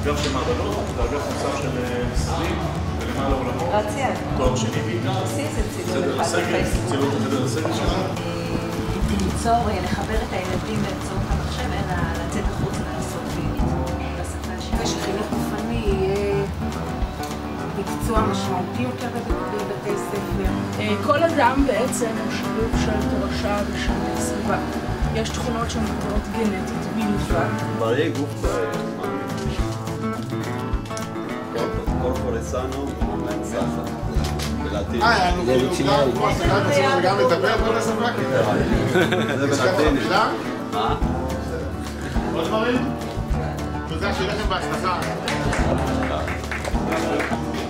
אגף של מעבדות, ואגף נוסף של משרדים, ולמעלה עולמות. תואר שני בעיקר. חדר הסגל, צילום בחדר הסגל שלנו. ליצור, לחבר את הילדים באמצעות המחשב, אלא לצאת החוצה לעשות בשפה השנייה. שחינוך גופני יהיה מקצוע משמעותי יותר בבתי ספר. כל אדם בעצם הוא שילוב של תורשה ושל סביבה. יש תכונות שהן מוגדרות גנטית בלבד. בריא גוף מאמין. קורפורט סאנו ומנסאפה. בלטין. זה גם לדבר כל השפה? זה בלטין. מה? עוד דברים? תודה שלכם בהצלחה.